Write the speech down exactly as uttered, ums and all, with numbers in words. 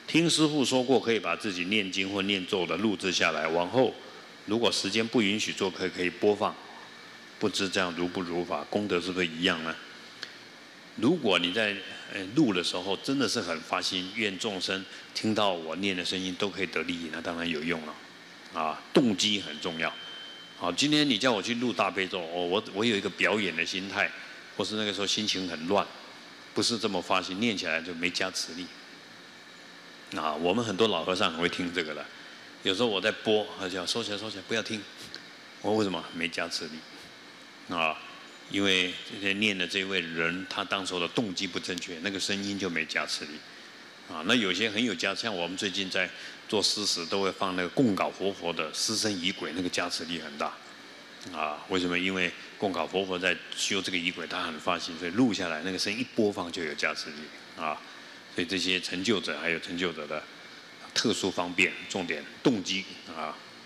听师父说过，可以把自己念经或念咒的录制下来，往后如果时间不允许做，可以可以播放。不知这样如不如法，功德是不是一样呢？如果你在呃录的时候真的是很发心，愿众生听到我念的声音都可以得利益，那当然有用了。啊，动机很重要。好，今天你叫我去录大悲咒，哦，我我有一个表演的心态，或是那个时候心情很乱，不是这么发心，念起来就没加持力。啊，我们很多老和尚很会听这个的，有时候我在播，他就要收起来收起来，不要听。我为什么没加持力？啊，因为这些念的这位人，他当时的动机不正确，那个声音就没加持力。啊，那有些很有加持，像我们最近在做施食，都会放那个供稿活佛的施身仪轨，那个加持力很大。啊，为什么？因为供稿活佛在修这个仪轨，他很发心，所以录下来那个声音一播放就有加持力。啊，所以这些成就者还有成就者的特殊方便，重点动机啊，